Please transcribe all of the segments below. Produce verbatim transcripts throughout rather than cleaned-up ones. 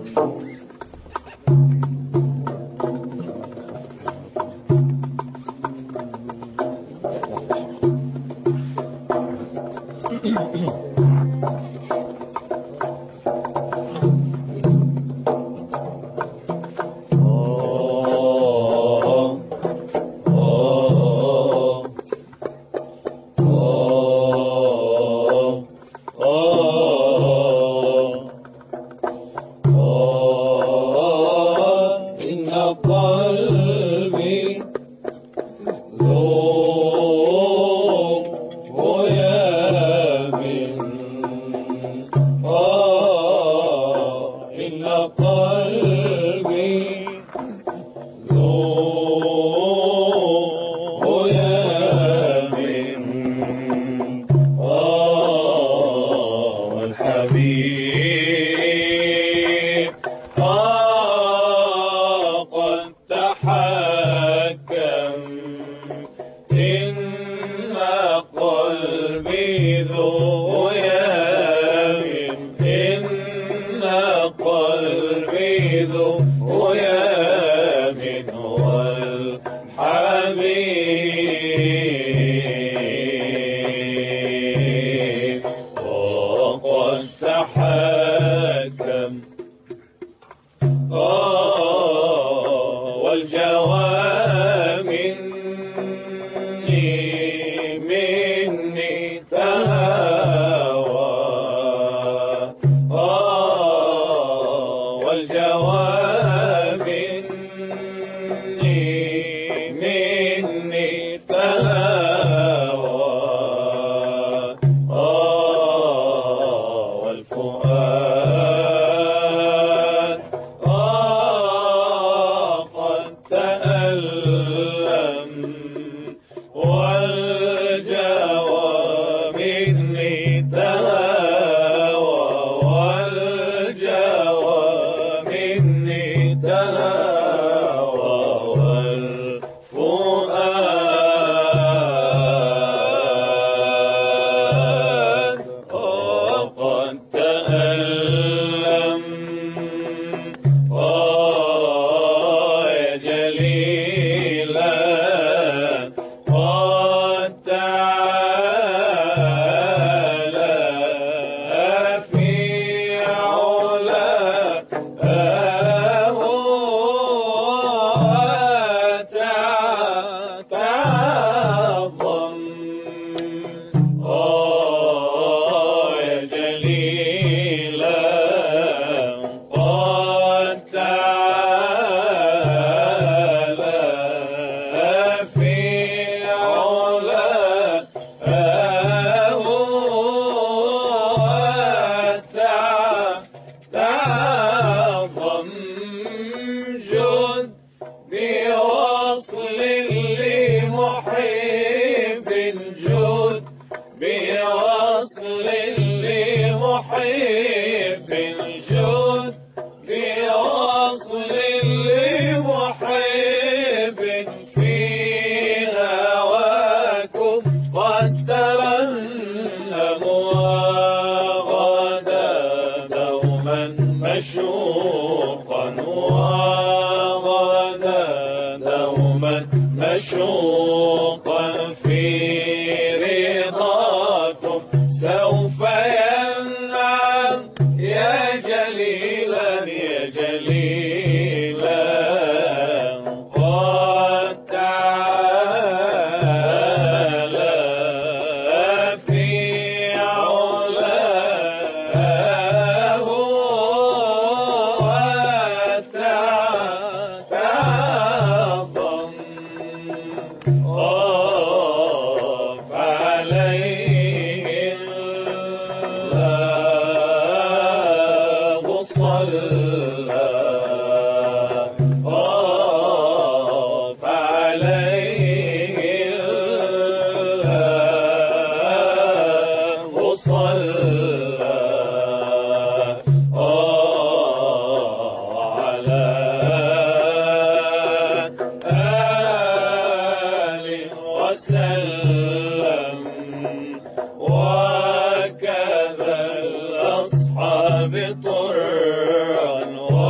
وكذا الأصحاب طرا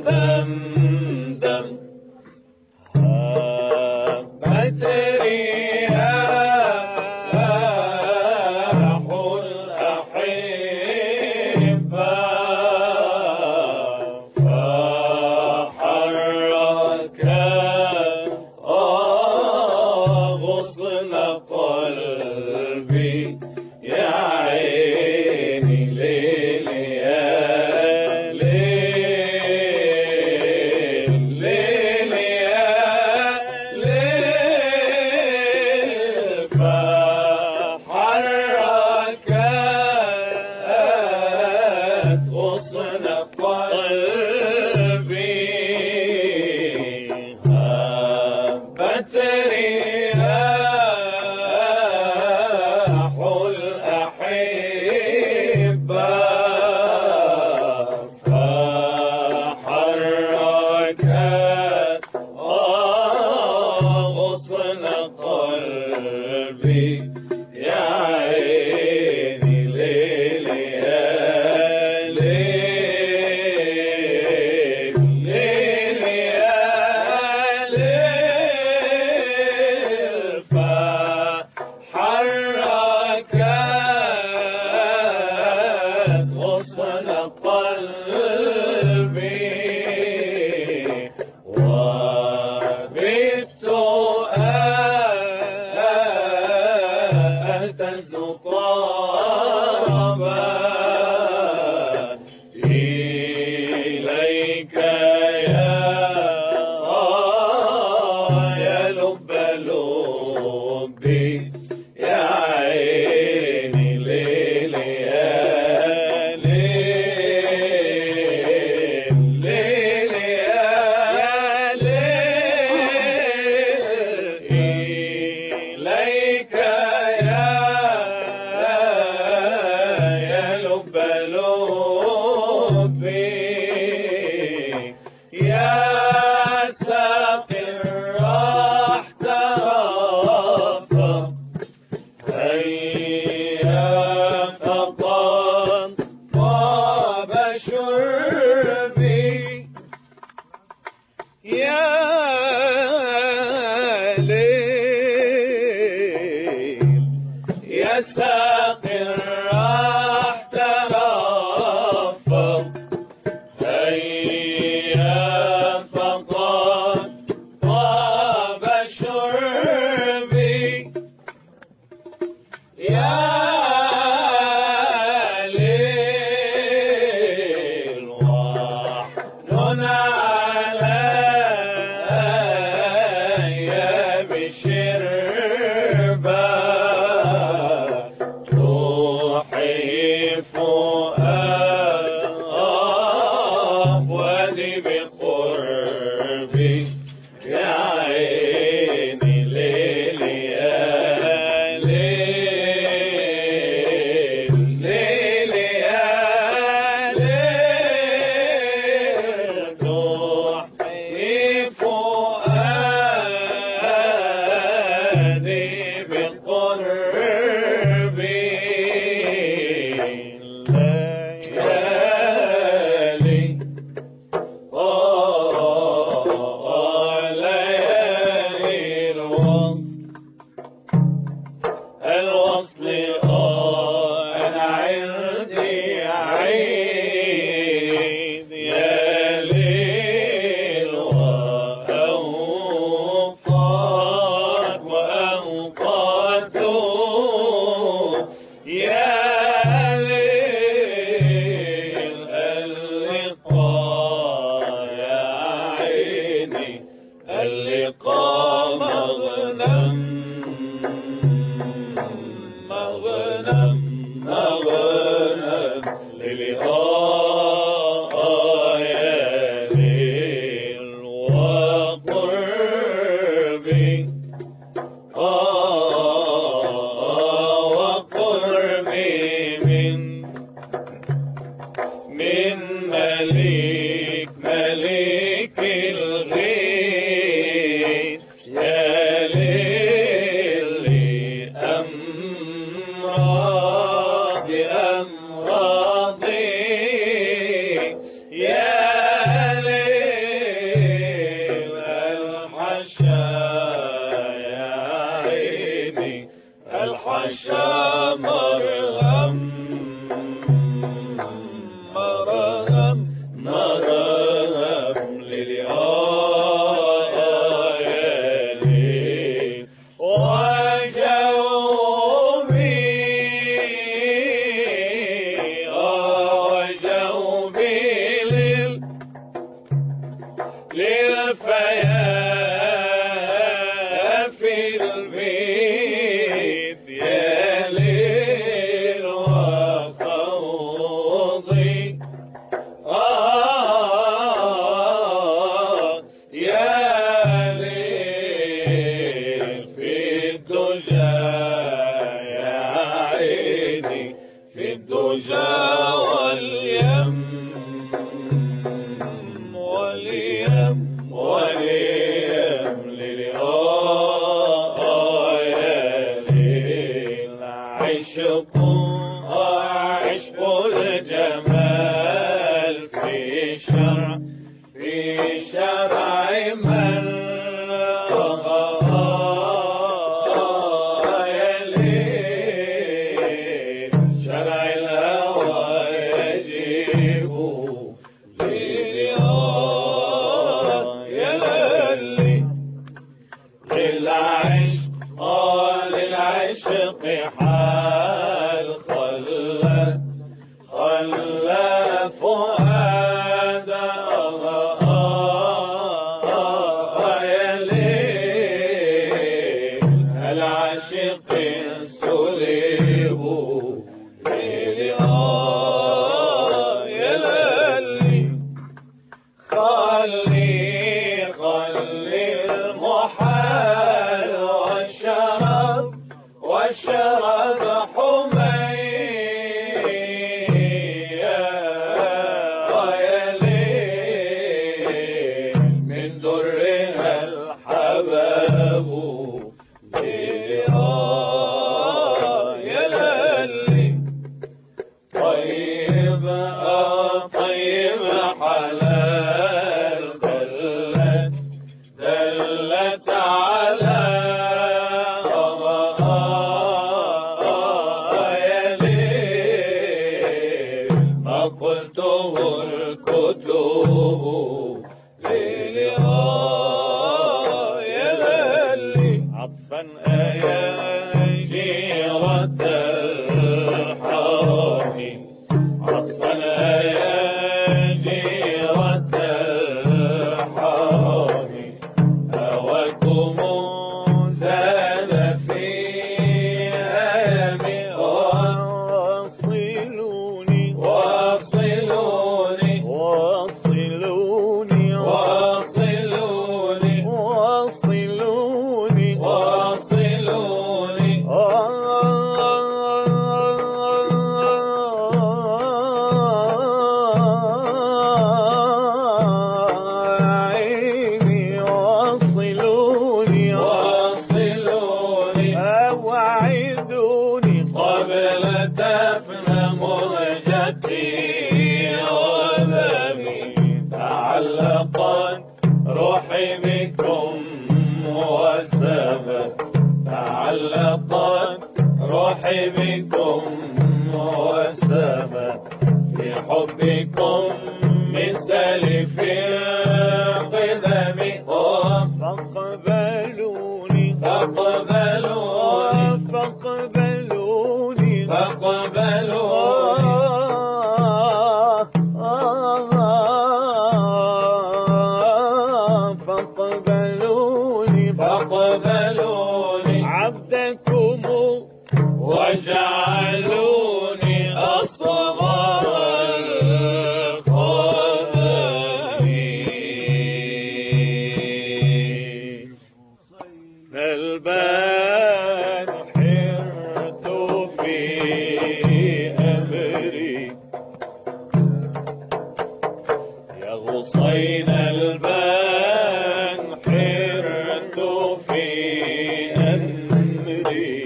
ودمدم هبت رياح الأحبة فحركت غصن قلبي يا عيني ليل يا ليل ليل يا ليل فحركت غصن قلبي هبت رياح الأحبة فحركت غصن قلبي يا عيني ليل يا ليل ليل يا ليل فحركت غصن قلبي وبت أهتز طربا إليك يا يا لب لبي يا عيني ليل يا ليل ليل يا ليل إليك يا يا لب لبي يا ساقي الراح ترفق هيا فقد طاب شربي يا ليل يا ساقي الراح ترفق هيا فقد طاب شربي يا ليل وحنن علي بشربة روحي فؤادي بقربي يا عيني ليل يا ليل ليل يا ليل روحي فؤادي بقربي ليالي ليالي الوصل الوصل أنا عندي عيد يا ليل وأوقات وأوقات يا ليل اللقاء يا عيني اللقاء مغنم مغنم مغنم للقاء يا ليل وقربي وقربي من من مليك مليك الغيث يا ليل أمراضي أمراضي يا ليل مرام للآيالي وجوبي وجوبي لل للفيا في البيت يا ليل وقوضي آه يا ليل في الدجى يا عيني في الدجى واليم واليم واليم للآيالي عشق عشق الجمال في شرع في شرع من آيالي شرع الهوى يجيب للعشق آه للعشق حال خلى خلى فؤاد يا ليل العاشق سليب يا ليل خلي خلي المحال والشراب والشراب حمي يا ليل من درها الحباب يا ليل طيب طيب حلال دلت دلت على يا ليل ما قلته الكتب يا ليل عطفا يا جيرة الحرم عطفا يا جيرة الحرم هواكم زاد في هامي واصلوني واصلوني واصلوني واصلوني واصلوني واصلوني عيني واصلوني واصلوني أوعدوني قبل دفن مهجتي وذمي تعلقت روحي بكم وسبت تعلقت روحي بكم وسبت في حبكم من سلف القدم فاقبلوني فاقبلوني فاقبلوني فاقبلوني فاقبلوني فاقبلوني عبدكم وجعلوني أصغر القدم البان حرت في أمري يا غصين البان حرت في أمري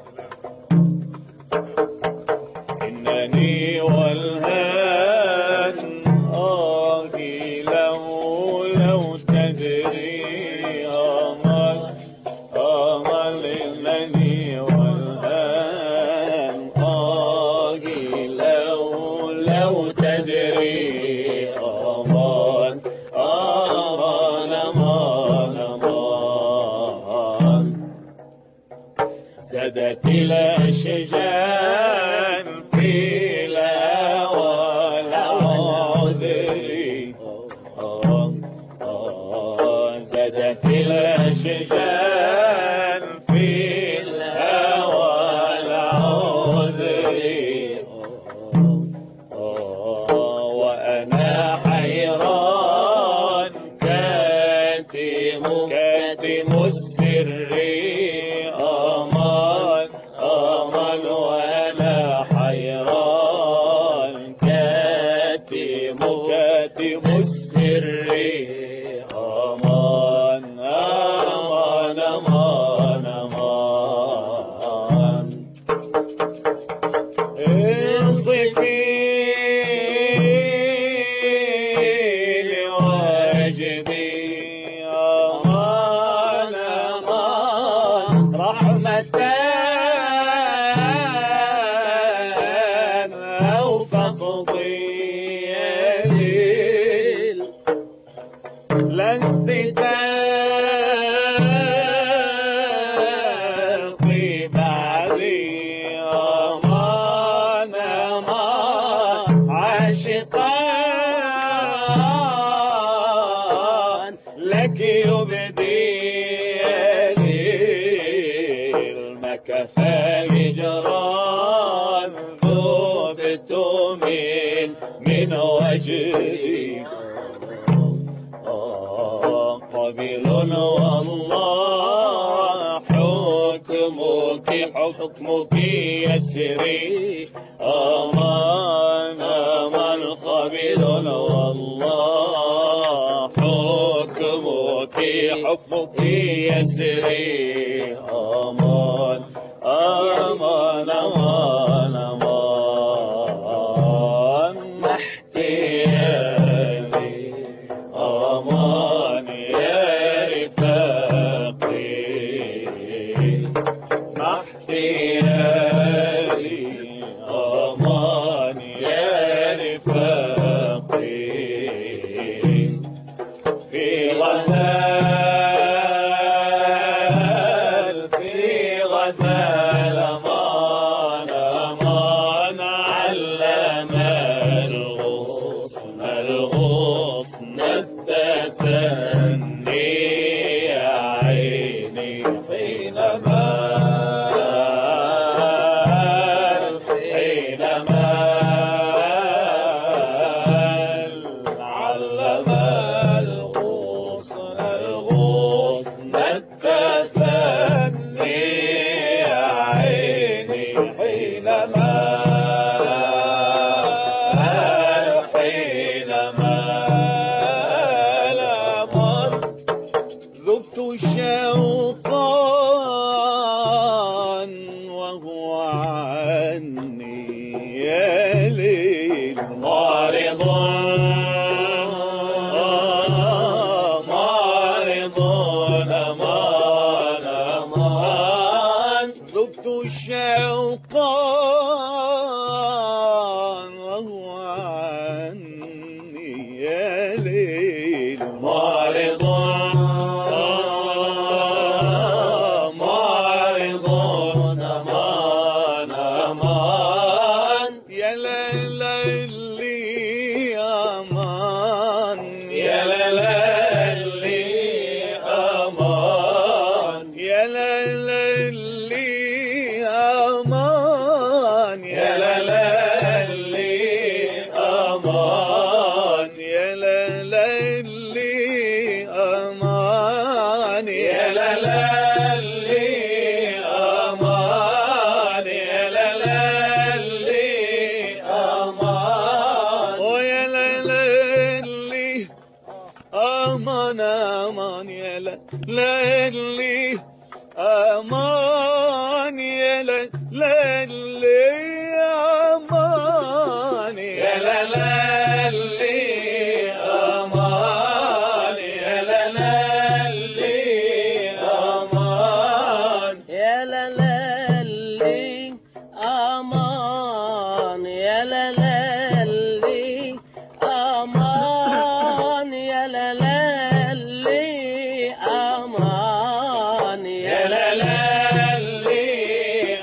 إنني والهان آهي لو لو تدري أمل أمل إنني والهان آهي لو لو تدري زادت الأشجان في الهوى العذري زادت الأشجان في الهوى العذري وأنا حيران كاتم كاتم السر أمان أمان وأنا حيران كاتم كاتم السر أمان أمان أمان أمان انصفي لواجبي أمان أمان رحمة أو فقضي لست تلقي بعدي أمان أمان عاشقان لك يبدي المكفى هجران ذوبت من من وجهي قبيل والله حكمك حكمك يسري أمان أمان قبيل والله حكمك حكمك يسري أمان أمان أمان أمان احتيالي أمان احتيالي أمان يا رفاقي في غزال في غزال أمان أمان علم الغصن الغصن التثني يا عيني حينما ذقت شوقا وهو عني يا ليل معرض معرض أمان أمان ذقت شوقا وهو عني يا ليل معرض أمان أمان يا ليلي أمان يا ليلي أمان يا ليلي أمان يا ليلي أمان يا ليلي أمان يا ليلي أمان يا ليلي أمان يا ليلي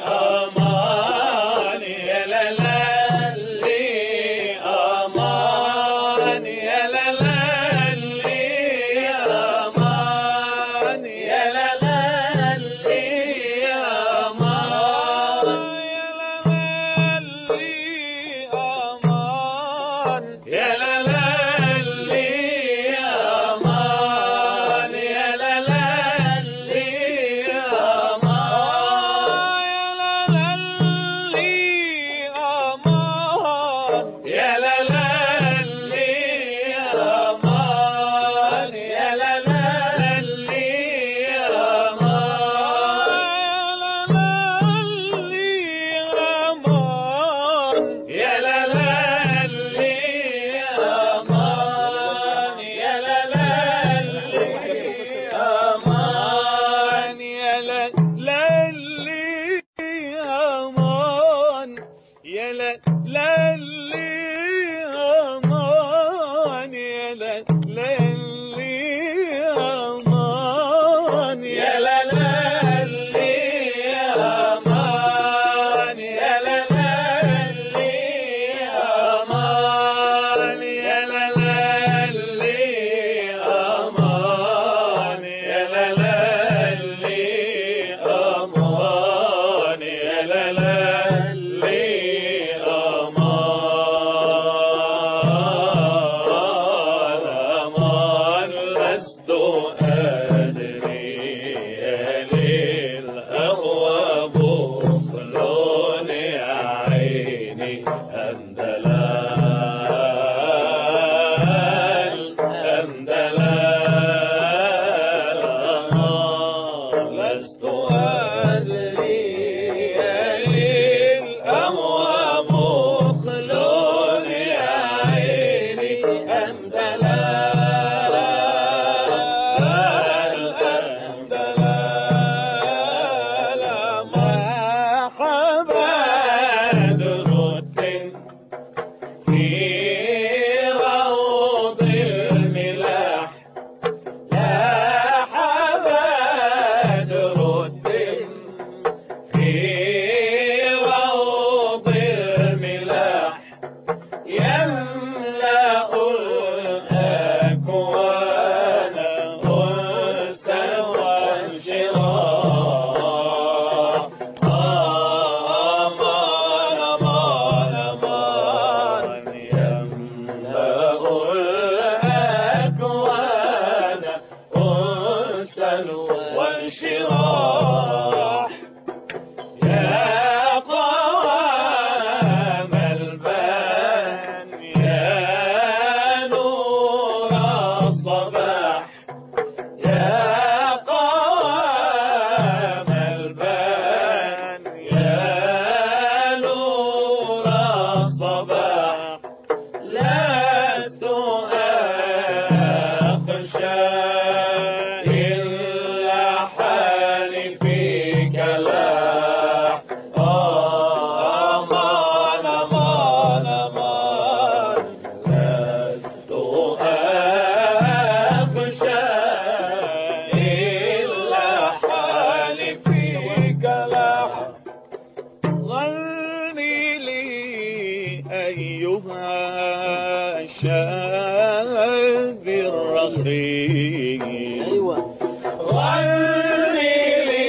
الشاذ الرخيم. أيوة. غني لي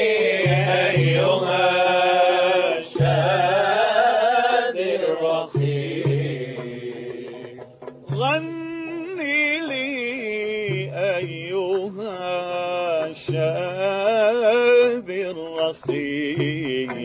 أيها الشاذ الرخيم، غني لي أيها الشاذ الرخيم.